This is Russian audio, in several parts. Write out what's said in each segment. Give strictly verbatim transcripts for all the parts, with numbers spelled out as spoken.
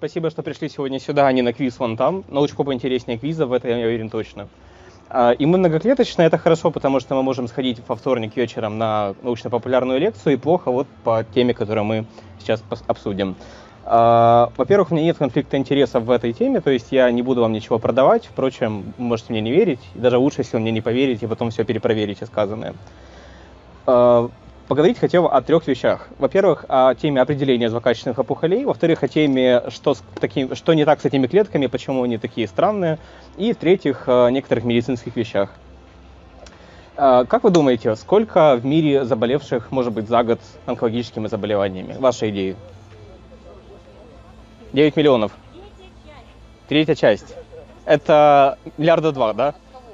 спасибо, что пришли сегодня сюда, а не на квиз вон там. Научпоп поинтереснее квиза, в это я уверен точно. И мы многоклеточные, это хорошо, потому что мы можем сходить во вторник вечером на научно-популярную лекцию, и плохо вот по теме, которую мы сейчас обсудим. Во-первых, у меня нет конфликта интересов в этой теме, то есть я не буду вам ничего продавать, впрочем, вы можете мне не верить, даже лучше, если вы мне не поверите, и потом все перепроверите сказанное. Поговорить хотел о трех вещах. Во-первых, о теме определения злокачественных опухолей. Во-вторых, о теме, что, с таким, что не так с этими клетками, почему они такие странные. И в-третьих, о некоторых медицинских вещах. Как вы думаете, сколько в мире заболевших может быть за год онкологическими заболеваниями? Ваши идеи? девять миллионов. Третья часть. Это миллиарда два, да?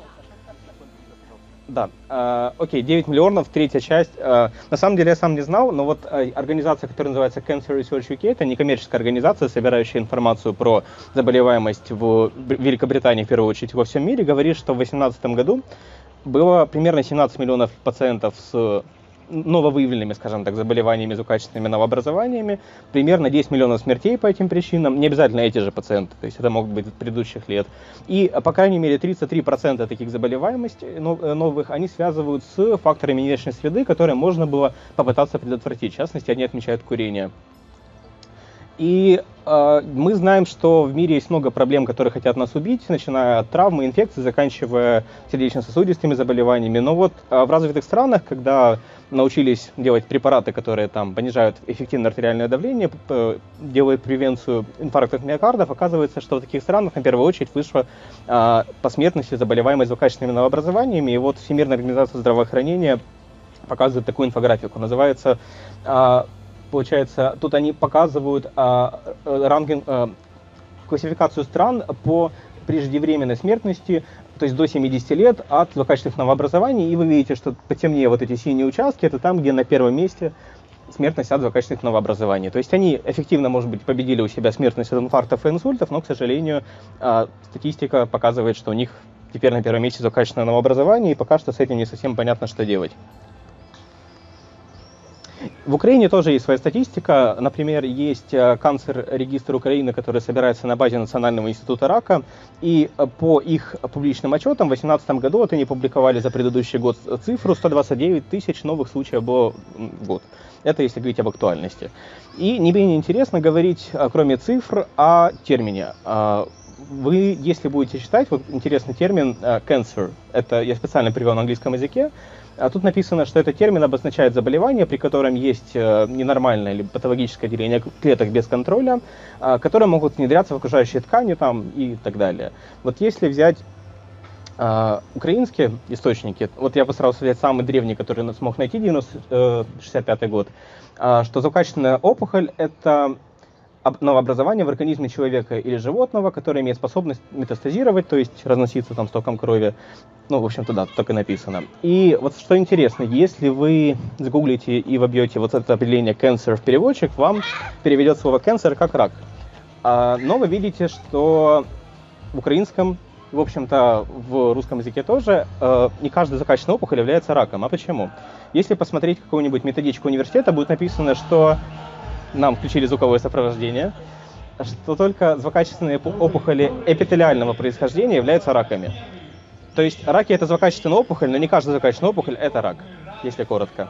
Да, э, окей, девять миллионов, третья часть. Э, на самом деле я сам не знал, но вот э, организация, которая называется Cancer Research ю кей, это некоммерческая организация, собирающая информацию про заболеваемость в Великобритании, в первую очередь, во всем мире, говорит, что в две тысячи восемнадцатом году было примерно семнадцать миллионов пациентов с нововыявленными, скажем так, заболеваниями, злокачественными новообразованиями, примерно десять миллионов смертей по этим причинам, не обязательно эти же пациенты, то есть это могут быть предыдущих лет. И, по крайней мере, тридцать три процента таких заболеваемостей новых, они связывают с факторами внешней среды, которые можно было попытаться предотвратить. В частности, они отмечают курение. И э, мы знаем, что в мире есть много проблем, которые хотят нас убить, начиная от травмы, инфекций, заканчивая сердечно-сосудистыми заболеваниями. Но вот э, в развитых странах, когда научились делать препараты, которые там понижают эффективное артериальное давление, э, делают превенцию инфарктов миокардов, оказывается, что в таких странах на первую очередь вышла э, по смертности заболеваемость злокачественными новообразованиями. И вот Всемирная организация здравоохранения показывает такую инфографику, называется... Э, Получается, тут они показывают а, ранкинг, а, классификацию стран по преждевременной смертности, то есть до семидесяти лет от злокачественных новообразований, и вы видите, что потемнее вот эти синие участки, это там, где на первом месте смертность от злокачественных новообразований. То есть они эффективно, может быть, победили у себя смертность от инфарктов и инсультов, но, к сожалению, а, статистика показывает, что у них теперь на первом месте злокачественное новообразование, и пока что с этим не совсем понятно, что делать. В Украине тоже есть своя статистика. Например, есть канцер-регистр Украины, который собирается на базе Национального института рака. И по их публичным отчетам в две тысячи восемнадцатом году, вот они публиковали за предыдущий год цифру, сто двадцать девять тысяч новых случаев было в год. Это если говорить об актуальности. И не менее интересно говорить, кроме цифр, о термине. Вы, если будете читать, вот интересный термин cancer, это я специально привел на английском языке. А тут написано, что этот термин обозначает заболевание, при котором есть ненормальное или патологическое деление клеток без контроля, которые могут внедряться в окружающие ткани там, и так далее. Вот если взять Uh, украинские источники, вот я постарался взять самый древний, который смог найти, шестьдесят пятый год, uh, что злокачественная опухоль – это новообразование в организме человека или животного, которое имеет способность метастазировать, то есть разноситься там с током крови. Ну, в общем-то, да, так и написано. И вот что интересно, если вы загуглите и вобьете вот это определение cancer в переводчик, вам переведет слово cancer как рак. Uh, но вы видите, что в украинском, в общем-то, в русском языке тоже, э, не каждая злокачественная опухоль является раком. А почему? Если посмотреть какую-нибудь методичку университета, будет написано, что нам включили звуковое сопровождение, что только злокачественные опухоли эпителиального происхождения являются раками. То есть раки – это злокачественная опухоль, но не каждая злокачественная опухоль – это рак, если коротко.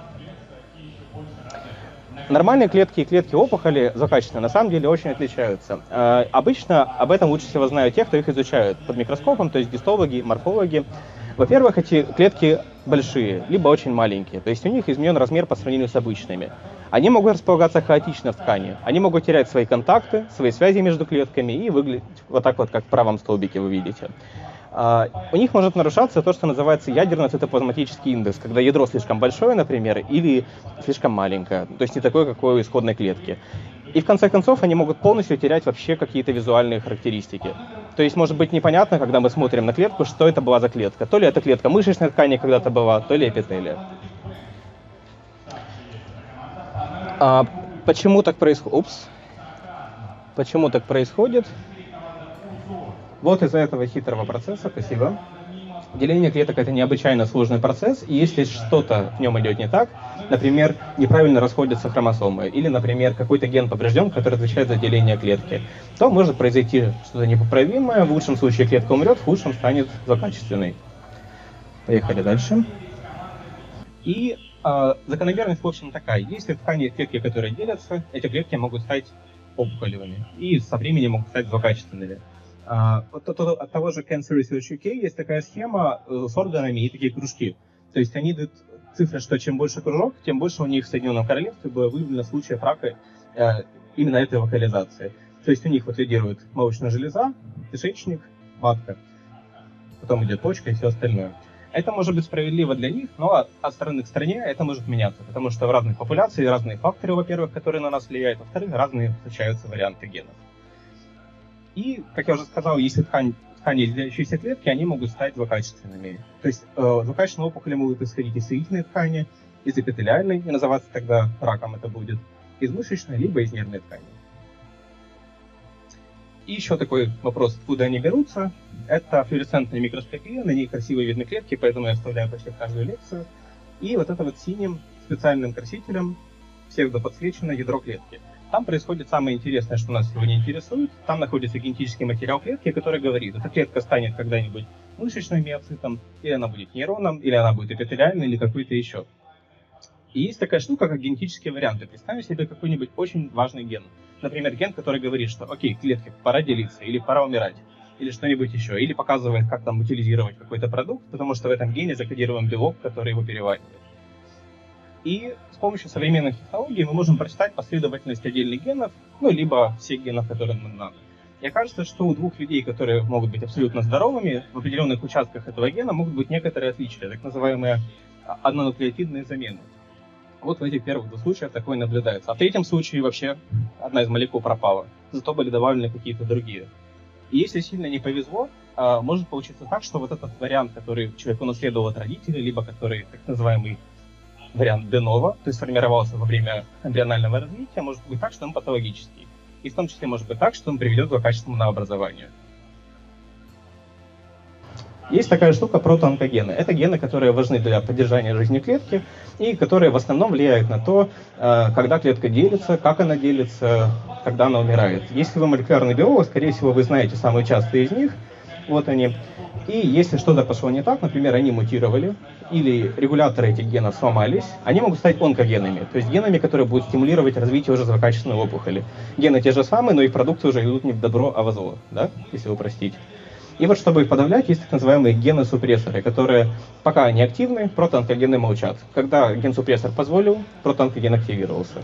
Нормальные клетки и клетки опухоли злокачественные на самом деле очень отличаются. Э, обычно об этом лучше всего знают те, кто их изучают под микроскопом, то есть гистологи, морфологи. Во-первых, эти клетки большие, либо очень маленькие, то есть у них изменен размер по сравнению с обычными. Они могут располагаться хаотично в ткани, они могут терять свои контакты, свои связи между клетками и выглядеть вот так вот, как в правом столбике вы видите. Uh, у них может нарушаться то, что называется ядерно-цитоплазматический индекс, когда ядро слишком большое, например, или слишком маленькое, то есть не такое, какое у исходной клетки. И в конце концов они могут полностью терять вообще какие-то визуальные характеристики. То есть может быть непонятно, когда мы смотрим на клетку, что это была за клетка. То ли это клетка мышечной ткани когда-то была, то ли эпителия. Uh, почему так происходит? Упс. Почему так происходит? Вот из-за этого хитрого процесса, спасибо, Деление клеток — это необычайно сложный процесс, и если что-то в нем идет не так, например, неправильно расходятся хромосомы, или, например, какой-то ген поврежден, который отвечает за деление клетки, то может произойти что-то непоправимое, в лучшем случае клетка умрет, в худшем станет злокачественной. Поехали дальше. И э, закономерность, в общем, такая. Если в ткани клетки, которые делятся, эти клетки могут стать опухолевыми и со временем могут стать злокачественными. Uh, от, от, от того же Cancer Research ю кей есть такая схема uh, с органами и такие кружки. То есть они дают цифры, что чем больше кружок, тем больше у них в Соединенном Королевстве было выявлено случаев рака uh, именно этой локализации. То есть у них вот лидирует молочная железа, кишечник, матка, потом идет почка и все остальное. Это может быть справедливо для них, но от страны к стране это может меняться, потому что в разных популяциях разные факторы, во-первых, которые на нас влияют, во-вторых, разные встречаются варианты генов. И, как я уже сказал, если ткань, ткани делящиеся клетки, они могут стать злокачественными. То есть э, злокачественные опухоли могут исходить из соединительной ткани, из эпителиальной, и называться тогда раком это будет, из мышечной, либо из нервной ткани. И еще такой вопрос, откуда они берутся. Это флуоресцентная микроскопия, на ней красиво видны клетки, поэтому я вставляю почти в каждую лекцию. И вот это вот синим специальным красителем псевдоподсвечено ядро клетки. Там происходит самое интересное, что нас сегодня интересует. Там находится генетический материал клетки, который говорит, эта клетка станет когда-нибудь мышечным миоцитом, или она будет нейроном, или она будет эпителиальной, или какой-то еще. И есть такая штука, как генетические варианты. Представим себе какой-нибудь очень важный ген. Например, ген, который говорит, что окей, клетке пора делиться, или пора умирать, или что-нибудь еще. Или показывает, как там утилизировать какой-то продукт, потому что в этом гене закодирован белок, который его переваривает. И с помощью современных технологий мы можем прочитать последовательность отдельных генов, ну, либо всех генов, которые нам надо. И окажется, что у двух людей, которые могут быть абсолютно здоровыми, в определенных участках этого гена могут быть некоторые отличия, так называемые однонуклеотидные замены. Вот в этих первых двух случаях такое наблюдается. А в третьем случае вообще одна из молекул пропала, зато были добавлены какие-то другие. И если сильно не повезло, может получиться так, что вот этот вариант, который человек унаследовал от родителей, либо который так называемый вариант де ново, то есть сформировался во время эмбрионального развития, может быть так, что он патологический. И в том числе может быть так, что он приведет к злокачественному новообразованию. Есть такая штука протоонкогены. Это гены, которые важны для поддержания жизни клетки и которые в основном влияют на то, когда клетка делится, как она делится, когда она умирает. Если вы молекулярный биолог, скорее всего, вы знаете самые частые из них. Вот они. И если что-то пошло не так, например, они мутировали, или регуляторы этих генов сломались, они могут стать онкогенами, то есть генами, которые будут стимулировать развитие уже злокачественной опухоли. Гены те же самые, но их продукты уже идут не в добро, а во зло, да? Если упростить. И вот чтобы их подавлять, есть так называемые гены-супрессоры, которые пока они активны, протоонкогены молчат. Когда ген-супрессор позволил, протоонкоген активировался.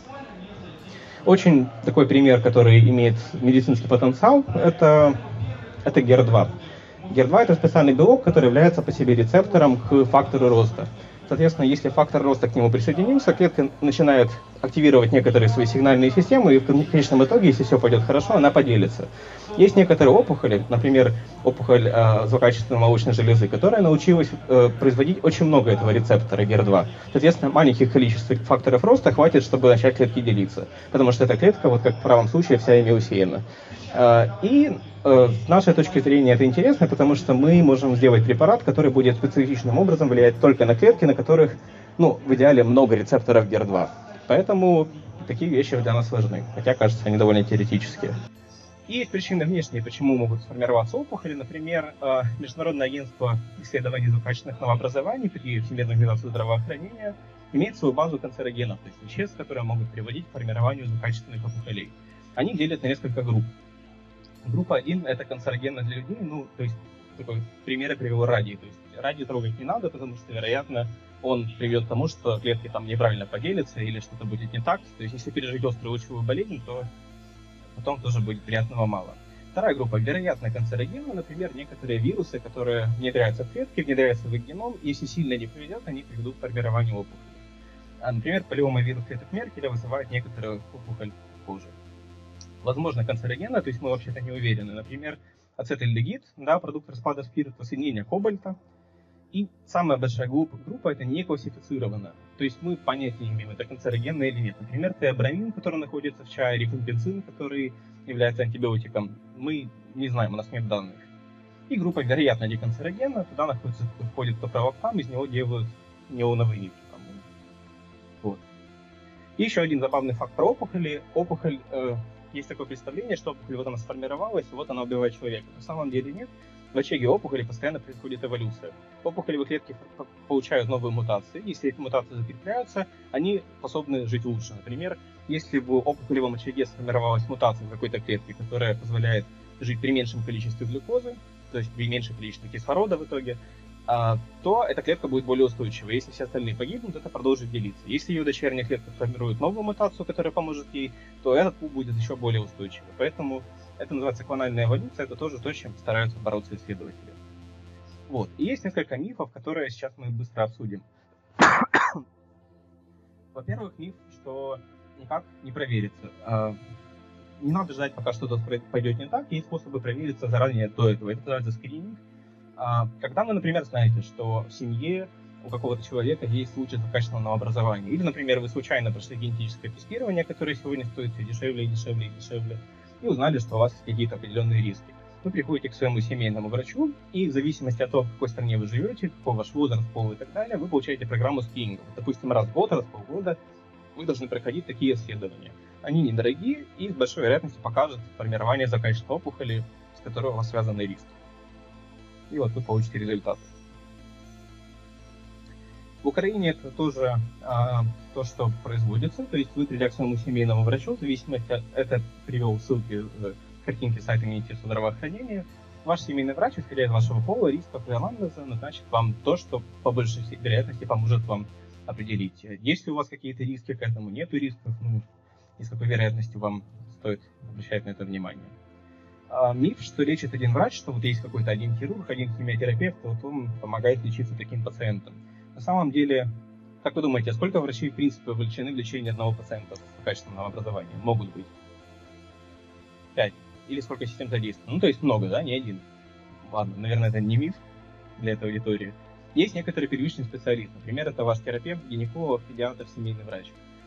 Очень такой пример, который имеет медицинский потенциал, это, это гер два. гер два — это специальный белок, который является по себе рецептором к фактору роста. Соответственно, если фактор роста к нему присоединился, клетка начинает активировать некоторые свои сигнальные системы, и в конечном итоге, если все пойдет хорошо, она поделится. Есть некоторые опухоли, например, опухоль э, злокачественной молочной железы, которая научилась э, производить очень много этого рецептора гер два. Соответственно, маленьких количеств факторов роста хватит, чтобы начать клетки делиться, потому что эта клетка, вот как в правом случае, вся ими усеяна. Э, и э, с нашей точки зрения это интересно, потому что мы можем сделать препарат, который будет специфичным образом влиять только на клетки, на которых, ну, в идеале много рецепторов гер два. Поэтому такие вещи для нас важны, хотя, кажется, они довольно теоретические. И есть причины внешние, почему могут сформироваться опухоли. Например, Международное агентство исследований злокачественных новообразований при Всемирной организации здравоохранения имеет свою базу канцерогенов, то есть веществ, которые могут приводить к формированию злокачественных опухолей. Они делят на несколько групп. Группа один — это канцерогены для людей, ну, то есть, такой пример я привел радий. То есть радий трогать не надо, потому что, вероятно, он приведет к тому, что клетки там неправильно поделятся или что-то будет не так. То есть если пережить острую лучевую болезнь, то потом тоже будет приятного мало. Вторая группа — вероятно канцерогены, например, некоторые вирусы, которые внедряются в клетки, внедряются в их геном, и если сильно не поведет, они приведут к формированию опухоли. А, например, полиомовирус клеток Меркеля вызывает некоторую опухоль кожи. Возможно, канцерогены, то есть мы вообще-то не уверены. Например, ацетальдегид, да, продукт распада спирта, соединение кобальта. И самая большая группа, группа это не классифицирована. То есть мы понятия не имеем, это канцерогенно или нет. Например, теобрамин, который находится в чае, рифампицин, который является антибиотиком. Мы не знаем, у нас нет данных. И группа вероятно деканцерогенна, туда находится, входит топровоктам, из него делают неоновые нитки. Вот. И еще один забавный факт про опухоли. Опухоль, э, есть такое представление, что опухоль вот она сформировалась, и вот она убивает человека. На самом деле нет. В очаге опухоли постоянно происходит эволюция. Опухолевые клетки получают новые мутации. Если эти мутации закрепляются, они способны жить лучше. Например, если в опухолевом очаге сформировалась мутация в какой-то клетке, которая позволяет жить при меньшем количестве глюкозы, то есть при меньшем количестве кислорода в итоге, то эта клетка будет более устойчивой. Если все остальные погибнут, это продолжит делиться. Если ее дочерняя клетка формирует новую мутацию, которая поможет ей, то этот пул будет еще более устойчивый. Поэтому это называется клональная эволюция, это тоже то, с чем стараются бороться исследователи. Вот. И есть несколько мифов, которые сейчас мы быстро обсудим. Во-первых, миф, что никак не проверится. Не надо ждать, пока что-то пойдет не так, есть способы провериться заранее до этого. Это называется скрининг. Когда вы, например, знаете, что в семье у какого-то человека есть случай злокачественного образования, или, например, вы случайно прошли генетическое тестирование, которое сегодня стоит все дешевле и дешевле и дешевле, и узнали, что у вас есть какие-то определенные риски. Вы приходите к своему семейному врачу, и в зависимости от того, в какой стране вы живете, какой ваш возраст, пол и так далее, вы получаете программу скрининга. Допустим, раз в год, раз в полгода вы должны проходить такие исследования. Они недорогие и с большой вероятностью покажут формирование злокачественной опухоли, с которой у вас связаны риски. И вот вы получите результаты. В Украине это тоже а, то, что производится. То есть вы, придя к своему семейному врачу, в зависимости от... Это привел ссылки в картинке сайта Министерства здравоохранения. Ваш семейный врач, исходя из вашего пола, рисков и анализа, назначит вам то, что по большей вероятности поможет вам определить, есть ли у вас какие-то риски к этому, нету рисков, ну, и с какой вероятностью вам стоит обращать на это внимание. А миф, что лечит один врач, что вот есть какой-то один хирург, один химиотерапевт, вот он помогает лечиться таким пациентам. На самом деле, как вы думаете, сколько врачей в принципе вовлечены в лечение одного пациента с качественным образованием? Могут быть? Пять. Или сколько систем задействовано? Ну, то есть много, да, не один. Ладно, наверное, это не миф для этой аудитории. Есть некоторые первичные специалисты. Например, это ваш терапевт, гинеколог, педиатр, семейный врач.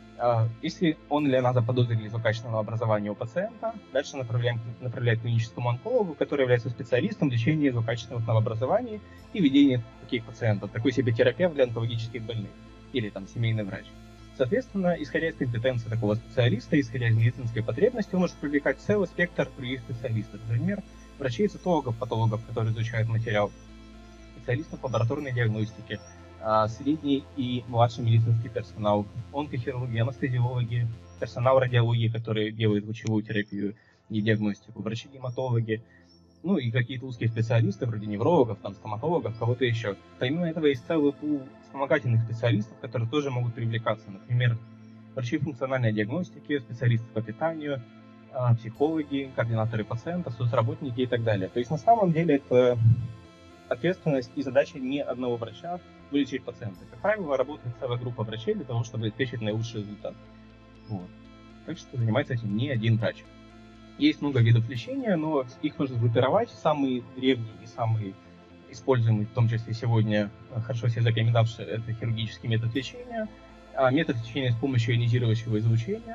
Если он или она заподозрили злокачественного образования у пациента, дальше направляем, направляет к клиническому онкологу, который является специалистом в лечении злокачественных новообразований и ведении таких пациентов. Такой себе терапевт для онкологических больных или там семейный врач. Соответственно, исходя из компетенции такого специалиста, исходя из медицинской потребности, он может привлекать целый спектр других специалистов. Например, врачей, цитологов, патологов, которые изучают материал, специалистов лабораторной диагностики, средний и младший медицинский персонал, онкохирурги, анестезиологи, персонал радиологии, который делает лучевую терапию и диагностику, врачи-гематологи, ну и какие-то узкие специалисты, вроде неврологов, там, стоматологов, кого-то еще. Помимо этого есть целый пул вспомогательных специалистов, которые тоже могут привлекаться. Например, врачи функциональной диагностики, специалисты по питанию, психологи, координаторы пациентов, соцработники и так далее. То есть на самом деле это ответственность и задача не одного врача вылечить пациента. Как правило, работает целая группа врачей для того, чтобы обеспечить наилучший результат. Вот. Так что занимается этим не один врач. Есть много видов лечения, но их нужно группировать. Самые древние и самые используемые, в том числе сегодня, хорошо себе запоминавшие, это хирургический метод лечения, метод лечения с помощью ионизирующего излучения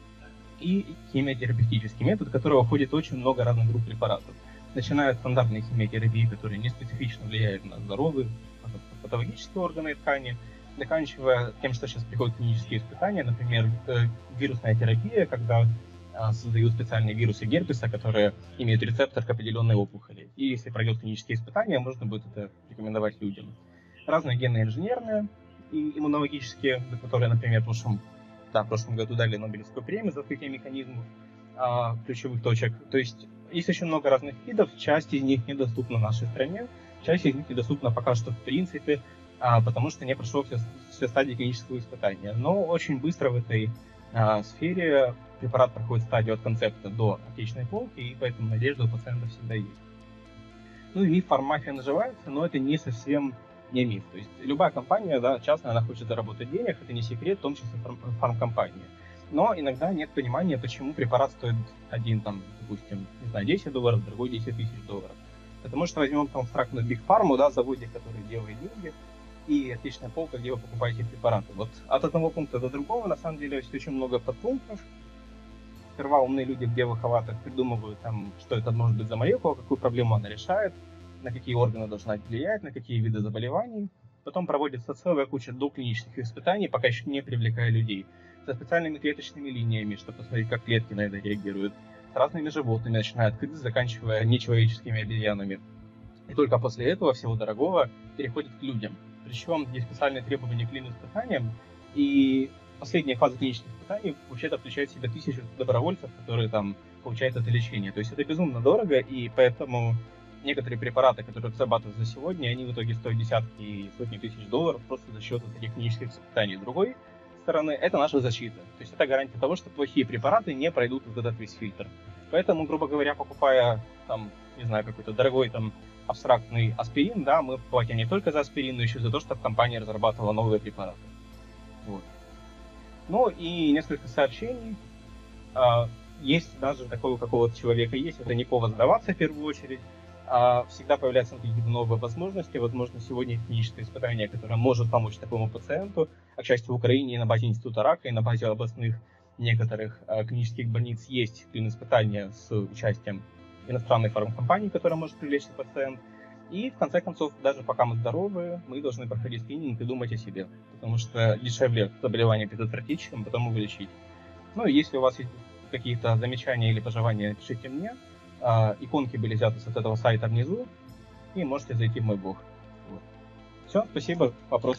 и химиотерапевтический метод, в который входит очень много разных групп препаратов. Начиная от стандартной химиотерапии, которая не специфично влияет на здоровые патологические органы и ткани, заканчивая тем, что сейчас приходят клинические испытания, например, вирусная терапия, когда создают специальные вирусы герпеса, которые имеют рецептор к определенной опухоли. И если пройдет клинические испытания, можно будет это рекомендовать людям. Разные генно-инженерные и иммунологические, за которые, например, в прошлом, да, в прошлом году дали Нобелевскую премию за открытие механизмов а, ключевых точек. То есть есть очень много разных видов, часть из них недоступна в нашей стране, часть из них недоступна пока что в принципе, а, потому что не прошло все, все стадии клинического испытания. Но очень быстро в этой а, сфере препарат проходит стадию от концепта до аптечной полки, и поэтому надежда у пациентов всегда есть. Ну и миф фармафия наживается, но это не совсем не миф. То есть любая компания, да, частная, она хочет заработать денег, это не секрет, в том числе фарм- фармкомпания. Но иногда нет понимания, почему препарат стоит один, там, допустим, не знаю, десять долларов, другой десять тысяч долларов. Потому что возьмем там абстрактную Big Pharma, да, заводик, который делает деньги, и отличная полка, где вы покупаете препараты. Вот от одного пункта до другого, на самом деле, есть очень много подпунктов. Сперва умные люди в белых халатах придумывают, там, что это может быть за молекула, какую проблему она решает. на какие органы должна влиять, на какие виды заболеваний. Потом проводится целая куча доклинических испытаний, пока еще не привлекая людей. Со специальными клеточными линиями, чтобы посмотреть, как клетки на это реагируют. С разными животными, начиная от крыс, заканчивая нечеловеческими обезьянами. И только после этого всего дорогого переходит к людям. Причем есть специальные требования к клин-испытаниям, и последняя фаза клинических испытаний вообще-то включает в себя тысячу добровольцев, которые там получают это лечение. То есть это безумно дорого, и поэтому некоторые препараты, которые разрабатываются сегодня, они в итоге стоят десятки и сотни тысяч долларов просто за счет таких клинических испытаний. С другой стороны, это наша защита. То есть это гарантия того, что плохие препараты не пройдут вот этот весь фильтр. Поэтому, грубо говоря, покупая там, не знаю, какой-то дорогой там абстрактный аспирин, да, мы платим не только за аспирин, но еще за то, чтобы компания разрабатывала новые препараты. Вот. Ну и несколько сообщений. Есть даже такого у какого-то человека есть, это не повод сдаваться в первую очередь. Всегда появляются какие-то новые возможности. Возможно, сегодня есть клиническое испытание, которое может помочь такому пациенту. А, к счастью, в Украине и на базе Института рака, и на базе областных некоторых клинических больниц есть клин-испытания с участием иностранной фармкомпании, которая может привлечь пациент. И, в конце концов, даже пока мы здоровы, мы должны проходить скрининг и думать о себе. Потому что дешевле заболевание предотвратить, чем потом его лечить. Ну и если у вас есть какие-то замечания или пожелания, пишите мне. А, иконки были взяты с этого сайта внизу, и можете зайти в мой блог. Вот. Все, спасибо. Вопросы?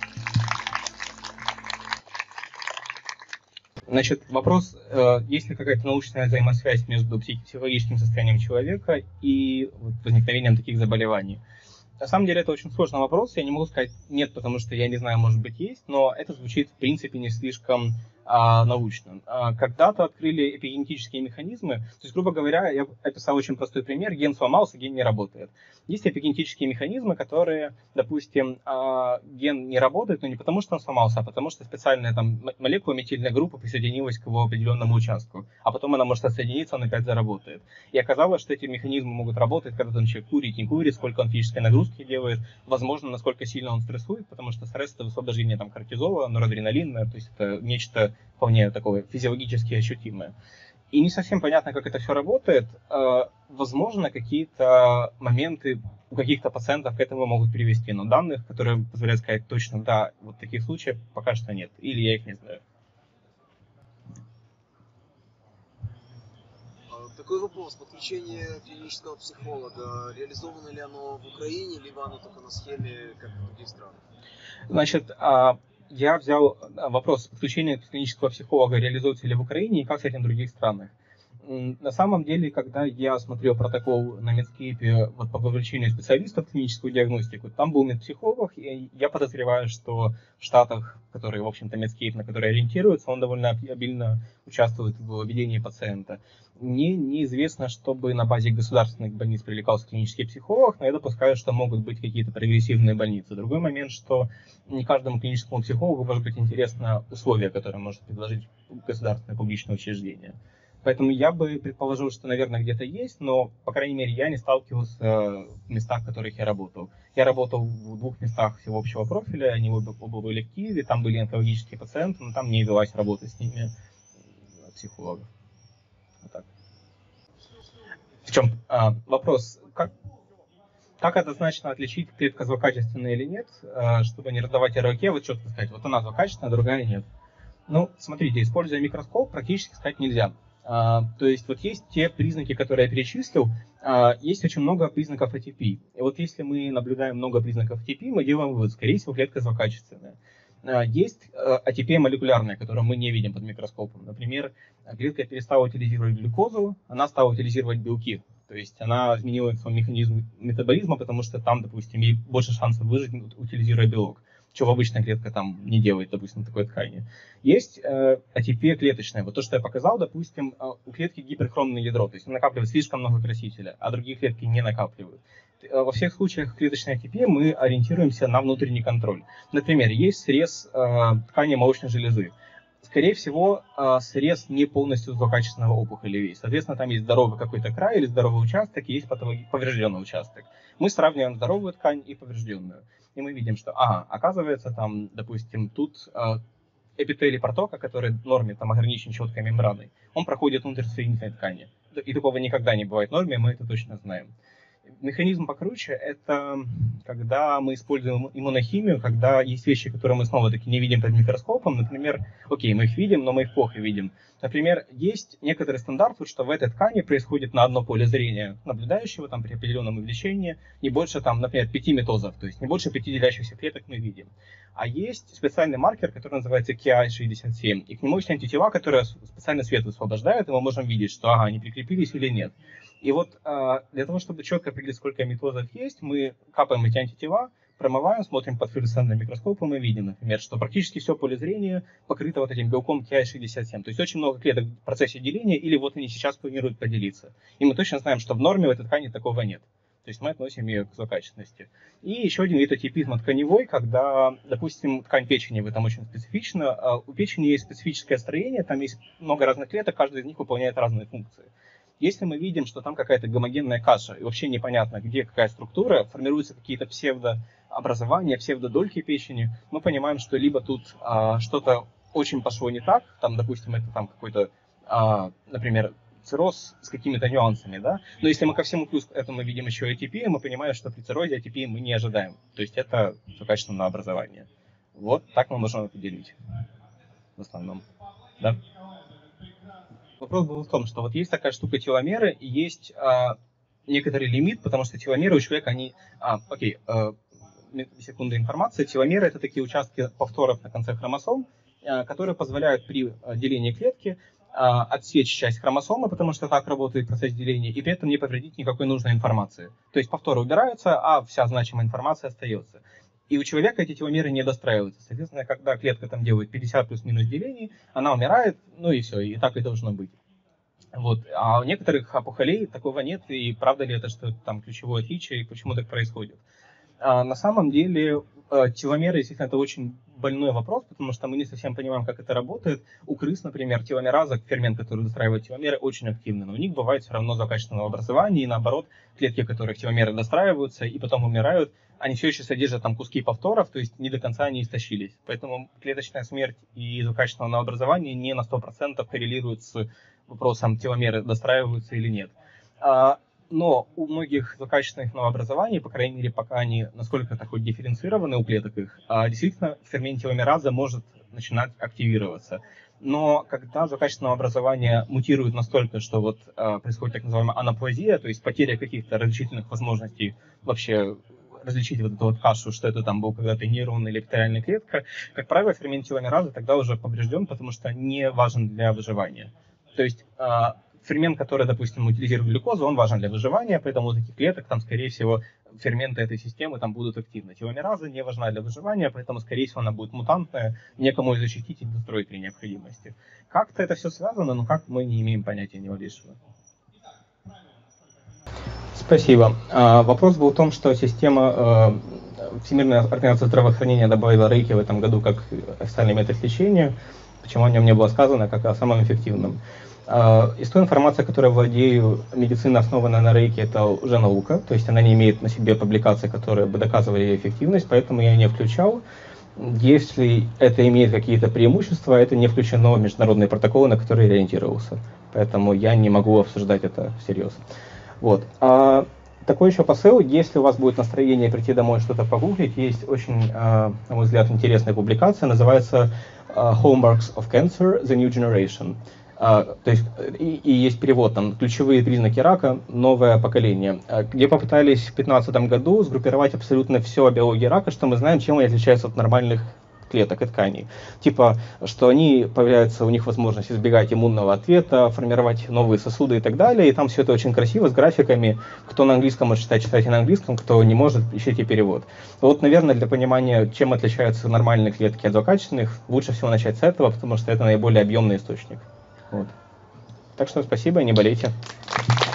Значит, вопрос, э, есть ли какая-то научная взаимосвязь между психологическим состоянием человека и вот, возникновением таких заболеваний? На самом деле это очень сложный вопрос, я не могу сказать нет, потому что я не знаю, может быть есть, но это звучит в принципе не слишком а, научно. А, когда-то открыли эпигенетические механизмы, то есть, грубо говоря, я описал очень простой пример, ген сломался, ген не работает. Есть эпигенетические механизмы, которые, допустим, а, ген не работает, но не потому что он сломался, а потому что специальная там молекула метильная группа присоединилась к его определенному участку, а потом она может отсоединиться, он опять заработает. И оказалось, что эти механизмы могут работать, когда там человек курит, не курит, сколько он физической нагрузки делает, возможно, насколько сильно он стрессует, потому что стресс — это высвобождение там кортизола, норадреналина, то есть это нечто вполне такое физиологически ощутимое. И не совсем понятно, как это все работает. Возможно, какие-то моменты у каких-то пациентов к этому могут привести, но данных, которые позволяют сказать точно, да, вот таких случаев пока что нет, или я их не знаю. Такой вопрос. Подключение клинического психолога, реализовано ли оно в Украине, либо оно только на схеме, как в других странах? Значит, я взял вопрос подключения клинического психолога, реализуется ли в Украине и как с этим в других странах. На самом деле, когда я смотрел протокол на Медскипе вот, по вовлечению специалистов в клиническую диагностику, там был медпсихолог, и я подозреваю, что в Штатах, которые, в общем-то, Медскип, на который ориентируется, он довольно обильно участвует в ведении пациента. Мне неизвестно, чтобы на базе государственных больниц привлекался клинический психолог, но я допускаю, что могут быть какие-то прогрессивные больницы. Другой момент, что не каждому клиническому психологу может быть интересно условия, которые может предложить государственное публичное учреждение. Поэтому я бы предположил, что, наверное, где-то есть, но, по крайней мере, я не сталкивался в местах, в которых я работал. Я работал в двух местах всего общего профиля, они оба, оба были в Киеве, там были онкологические пациенты, но там не велась работа с ними психологов. Вот так. В чем а, вопрос? Как, как однозначно отличить, клетка злокачественная или нет, а, чтобы не раздавать ярлыки, вот четко сказать, вот она злокачественная, а другая нет. Ну, смотрите, используя микроскоп, практически сказать нельзя. Uh, то есть вот есть те признаки, которые я перечислил, uh, есть очень много признаков эй ти пи. И вот если мы наблюдаем много признаков эй ти пи, мы делаем вывод, скорее всего, клетка злокачественная. Uh, есть uh, эй ти пи молекулярная, которую мы не видим под микроскопом. Например, клетка перестала утилизировать глюкозу, она стала утилизировать белки. То есть она изменила свой механизм метаболизма, потому что там, допустим, ей больше шансов выжить, утилизируя белок, чего обычная клетка там не делает, допустим, в такой ткани. Есть э, эй ти пи клеточное. Вот то, что я показал, допустим, у клетки гиперхромное ядро, то есть накапливает слишком много красителя, а другие клетки не накапливают. Во всех случаях клеточной эй ти пи мы ориентируемся на внутренний контроль. Например, есть срез э, ткани молочной железы. Скорее всего, э, срез не полностью злокачественного опухоли весь. Соответственно, там есть здоровый какой-то край или здоровый участок, и есть поврежденный участок. Мы сравниваем здоровую ткань и поврежденную. И мы видим, что, ага, оказывается, там, допустим, тут э, эпителий протока, который в норме там ограничен четкой мембраной, он проходит внутрь соединительной ткани. И такого никогда не бывает в норме, мы это точно знаем. Механизм покруче — это когда мы используем иммунохимию, когда есть вещи, которые мы снова-таки не видим под микроскопом. Например, окей, мы их видим, но мы их плохо видим. Например, есть некоторый стандарт, что в этой ткани происходит на одно поле зрения наблюдающего там, при определенном увеличении не больше, там, например, пяти митозов, то есть не больше пяти делящихся клеток мы видим. А есть специальный маркер, который называется кей ай шестьдесят семь, и к нему есть антитела, которые специально свет высвобождают, и мы можем видеть, что ага, они прикрепились или нет. И вот для того, чтобы четко определить, сколько митозов есть, мы капаем эти антитела, промываем, смотрим под флуоресцентным микроскопом и видим, например, что практически все поле зрения покрыто вот этим белком кей ай шестьдесят семь. То есть очень много клеток в процессе деления, или вот они сейчас планируют поделиться. И мы точно знаем, что в норме в этой ткани такого нет. То есть мы относим ее к злокачественности. И еще один вид атипизма тканевой, когда, допустим, ткань печени в этом очень специфична. У печени есть специфическое строение, там есть много разных клеток, каждая из них выполняет разные функции. Если мы видим, что там какая-то гомогенная каша, и вообще непонятно, где какая структура, формируются какие-то псевдообразования, псевдодольки печени, мы понимаем, что либо тут а, что-то очень пошло не так, там, допустим, это там какой-то, а, например, цирроз с какими-то нюансами, да, но если мы ко всему плюс этому видим еще атипию, мы понимаем, что при циррозе атипии мы не ожидаем, то есть это злокачественное образование. Вот так мы можем определить в основном, да. Вопрос был в том, что вот есть такая штука теломеры, и есть а, некоторый лимит, потому что теломеры у человека, они... А, окей, а, секунда информации. Теломеры — это такие участки повторов на конце хромосом, а, которые позволяют при делении клетки а, отсечь часть хромосомы, потому что так работает процесс деления, и при этом не повредить никакой нужной информации. То есть повторы убираются, а вся значимая информация остается. И у человека эти теломеры не достраиваются. Соответственно, когда клетка там делает пятьдесят плюс-минус делений, она умирает, ну и все, и так и должно быть. Вот. А у некоторых опухолей такого нет, и правда ли это, что там ключевое отличие, и почему так происходит? А на самом деле теломеры, действительно, это очень больной вопрос, потому что мы не совсем понимаем, как это работает. У крыс, например, теломераза, фермент, который достраивает теломеры, очень активны, но у них бывает все равно злокачественного образования, и наоборот, клетки, у которых теломеры достраиваются и потом умирают, они все еще содержат там куски повторов, то есть не до конца они истощились. Поэтому клеточная смерть и злокачественное новообразование не на сто процентов коррелируют с вопросом, теломеры достраиваются или нет. Но у многих злокачественных новообразований, по крайней мере, пока они насколько-то хоть дифференцированы у клеток их, действительно фермент теломераза может начинать активироваться. Но когда злокачественное образование мутирует настолько, что вот происходит так называемая анаплазия, то есть потеря каких-то различительных возможностей вообще различить вот эту вот кашу, что это там был когда-то нейрон или эпителиальная клетка, как правило, фермент теломеразы тогда уже поврежден, потому что не важен для выживания. То есть фермент, который, допустим, утилизирует глюкозу, он важен для выживания, поэтому у таких клеток там, скорее всего, ферменты этой системы там будут активны. Теломераза не важна для выживания, поэтому, скорее всего, она будет мутантная, некому ее защитить и достроить при необходимости. Как-то это все связано, но как мы не имеем понятия ни малейшего. Спасибо. А, вопрос был в том, что система э, Всемирная организация здравоохранения добавила рейки в этом году как официальный метод лечения, почему о нем не было сказано, как о самом эффективном. Из той информации, которой владею, медицина, основанная на рейке, это уже наука, то есть она не имеет на себе публикаций, которые бы доказывали ее эффективность, поэтому я не включал. Если это имеет какие-то преимущества, это не включено в международные протоколы, на которые я ориентировался, поэтому я не могу обсуждать это всерьез. Вот. А такой еще посыл, если у вас будет настроение прийти домой что-то погуглить, есть очень, на мой взгляд, интересная публикация, называется Hallmarks of Cancer: The New Generation. Uh, то есть и, и есть перевод там «Ключевые признаки рака. Новое поколение», uh, где попытались в две тысячи пятнадцатом году сгруппировать абсолютно все о биологии рака, что мы знаем, чем они отличаются от нормальных клеток и тканей. Типа, что они появляются, у них возможность избегать иммунного ответа, формировать новые сосуды и так далее. И там все это очень красиво, с графиками. Кто на английском может читать, читайте на английском, кто не может, ищите перевод. Вот, наверное, для понимания, чем отличаются нормальные клетки от злокачественных, лучше всего начать с этого, потому что это наиболее объемный источник. Вот. Так что спасибо, не болейте.